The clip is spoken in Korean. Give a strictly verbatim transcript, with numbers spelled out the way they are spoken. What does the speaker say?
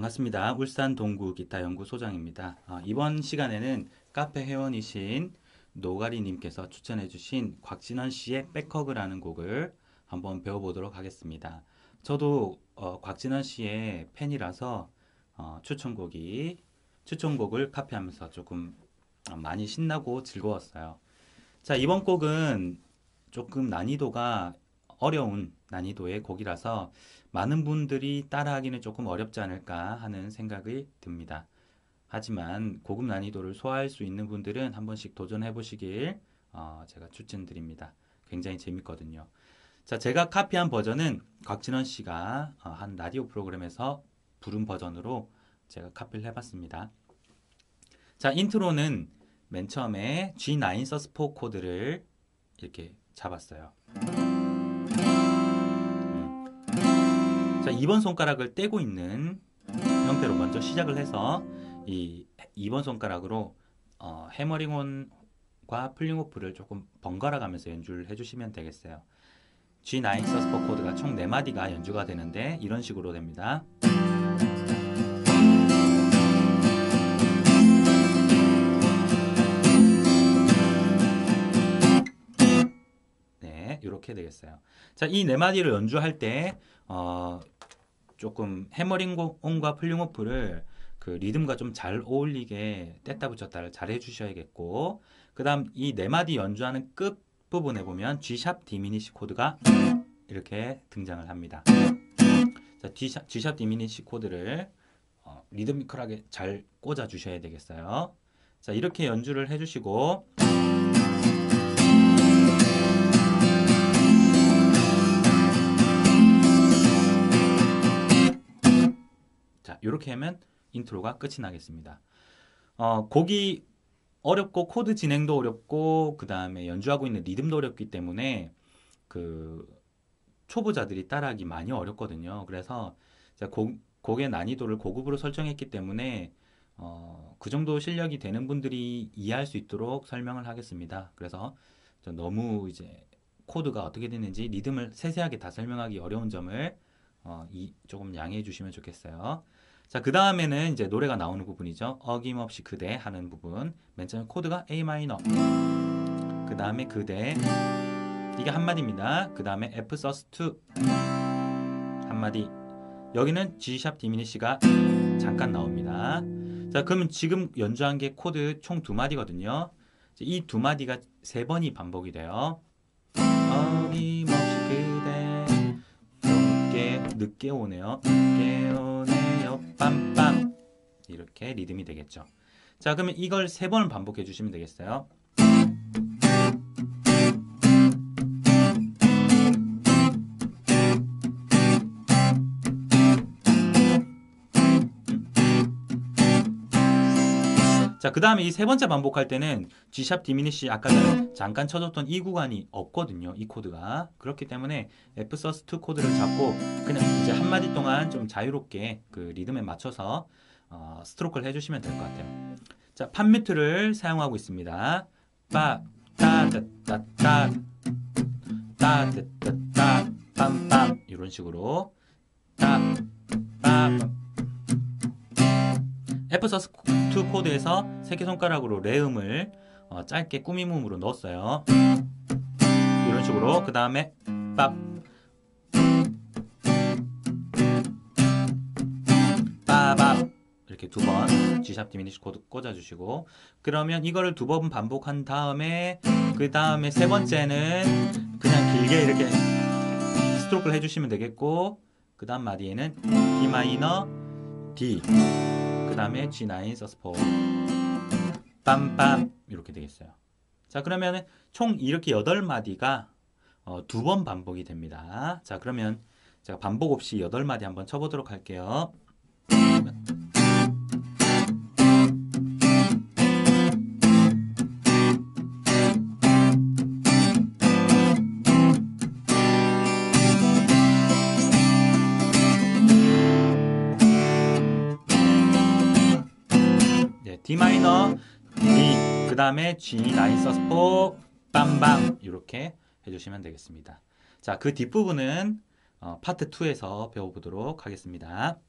반갑습니다. 울산 동구 기타 연구소장입니다. 어, 이번 시간에는 카페 회원이신 노가리님께서 추천해주신 곽진원 씨의 백허그라는 곡을 한번 배워보도록 하겠습니다. 저도 어, 곽진원 씨의 팬이라서 어, 추천곡이 추천곡을 카피하면서 조금 어, 많이 신나고 즐거웠어요. 자, 이번 곡은 조금 난이도가 어려운 난이도의 곡이라서 많은 분들이 따라하기는 조금 어렵지 않을까 하는 생각이 듭니다. 하지만 고급 난이도를 소화할 수 있는 분들은 한 번씩 도전해 보시길 어, 제가 추천드립니다. 굉장히 재밌거든요. 자, 제가 카피한 버전은 곽진원 씨가 어, 한 라디오 프로그램에서 부른 버전으로 제가 카피를 해봤습니다. 자, 인트로는 맨 처음에 지 나인 서스4 코드를 이렇게 잡았어요. 자, 이 번 손가락을 떼고 있는 형태로 먼저 시작을 해서 이 이 번 손가락으로 어, 해머링온과 풀링오프를 조금 번갈아 가면서 연주를 해주시면 되겠어요. 지 나인 서스4 코드가 총 네 마디가 연주가 되는데 이런 식으로 됩니다. 네, 이렇게 되겠어요. 자, 이 네 마디를 연주할 때 어, 조금 해머링온과 풀링오프를 그 리듬과 좀 잘 어울리게 뗐다 붙였다를 잘 해주셔야겠고, 그 다음 이 네 마디 연주하는 끝 부분에 보면 G샵 디미니시 코드가 이렇게 등장을 합니다. 자, G샵, G샵 디미니시 코드를 어, 리드미컬하게 잘 꽂아 주셔야 되겠어요. 자, 이렇게 연주를 해주시고, 자, 이렇게 하면 인트로가 끝이 나겠습니다. 어, 곡이 어렵고 코드 진행도 어렵고 그 다음에 연주하고 있는 리듬도 어렵기 때문에 그 초보자들이 따라하기 많이 어렵거든요. 그래서 제가 곡, 곡의 난이도를 고급으로 설정했기 때문에 어, 그 정도 실력이 되는 분들이 이해할 수 있도록 설명을 하겠습니다. 그래서 너무 이제 코드가 어떻게 되는지 리듬을 세세하게 다 설명하기 어려운 점을 어, 이, 조금 양해해 주시면 좋겠어요. 자, 그 다음에는 이제 노래가 나오는 부분이죠. 어김없이 그대 하는 부분. 맨 처음 코드가 A 마이너. 그 다음에 그대. 이게 한 마디입니다. 그 다음에 F 서스2 한 마디. 여기는 G샵 디미니시가 잠깐 나옵니다. 자, 그러면 지금 연주한 게 코드 총 두 마디거든요. 이 두 마디가 세 번이 반복이 돼요. 어김없이 그대. 늦게, 늦게 오네요. 늦게 오네요. 빰빰. 이렇게 리듬이 되겠죠. 자, 그러면 이걸 세 번 반복해 주시면 되겠어요. 자, 그 다음에 이 세 번째 반복할 때는 G샵 디미니시 아까 잠깐 쳐줬던 이 구간이 없거든요. 이 코드가. 그렇기 때문에 F 서스2 코드를 잡고 그냥 이제 한 마디 동안 좀 자유롭게 그 리듬에 맞춰서 어, 스트로크를 해주시면 될 것 같아요. 자, 팝뮤트를 사용하고 있습니다. 빠, 따, 따, 따, 따, 따, 따, 따, 따, 빰빰 이런 식으로 따, 빠, F 서스2 코드에서 새끼손가락으로 레음을 어, 짧게 꾸밈음으로 넣었어요. 이런 식으로. 그 다음에 밥 빠밥 이렇게 두 번 G샵 디미니시 코드 꽂아주시고, 그러면 이거를 두 번 반복한 다음에 그 다음에 세 번째는 그냥 길게 이렇게 스트로크를 해주시면 되겠고, 그 다음 마디에는 D 마이너 D 그 다음에 지 나인 서스4 빰빰 이렇게 되겠어요. 자, 그러면 총 이렇게 여덟 마디가 어, 두 번 반복이 됩니다. 자, 그러면 제가 반복 없이 여덟 마디 한번 쳐보도록 할게요. D 마이너, D, 그 다음에 지 나인 서스4, 빰빰 이렇게 해주시면 되겠습니다. 자, 그 뒷부분은 어, 파트 이에서 배워보도록 하겠습니다.